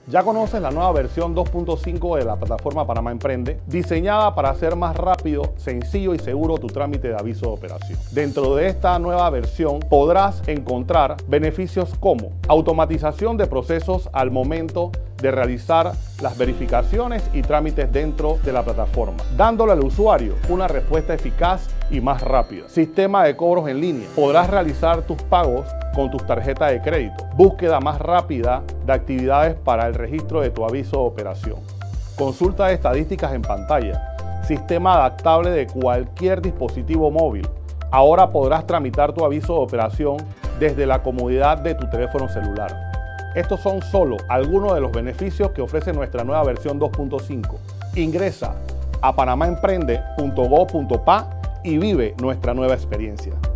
Ya conoces la nueva versión 2.5 de la plataforma Panamá Emprende, diseñada para hacer más rápido, sencillo y seguro tu trámite de aviso de operación. Dentro de esta nueva versión podrás encontrar beneficios como automatización de procesos al momento de realizar las verificaciones y trámites dentro de la plataforma, dándole al usuario una respuesta eficaz y más rápida. Sistema de cobros en línea. Podrás realizar tus pagos con tus tarjetas de crédito. Búsqueda más rápida de actividades para el registro de tu aviso de operación. Consulta de estadísticas en pantalla. Sistema adaptable de cualquier dispositivo móvil. Ahora podrás tramitar tu aviso de operación desde la comodidad de tu teléfono celular. Estos son solo algunos de los beneficios que ofrece nuestra nueva versión 2.5. Ingresa a panamaemprende.go.pa y vive nuestra nueva experiencia.